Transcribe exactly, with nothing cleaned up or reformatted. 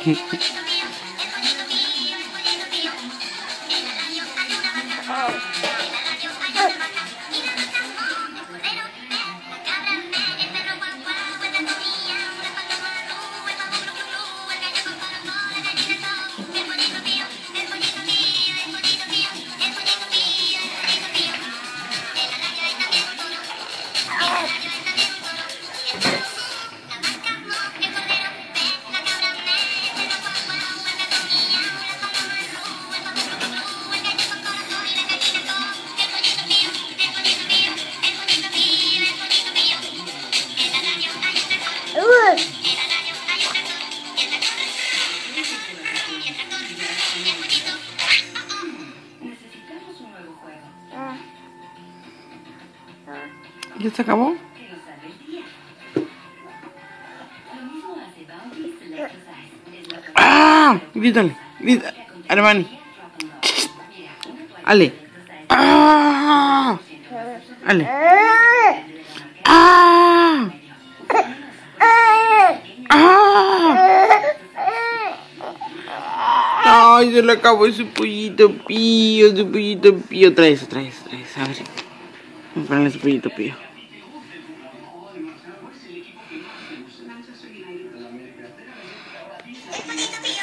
¿Ya se acabó? ¡Ah! Grítale, grítale, Armani. Ale. ¡Ah! Ale. ¡Ah! ¡Ah! Ay, se le acabó su pollito pío, su pollito pío. Trae eso, trae eso, trae eso. A ver. Vamos a ponerle su pollito pío. Manchester United.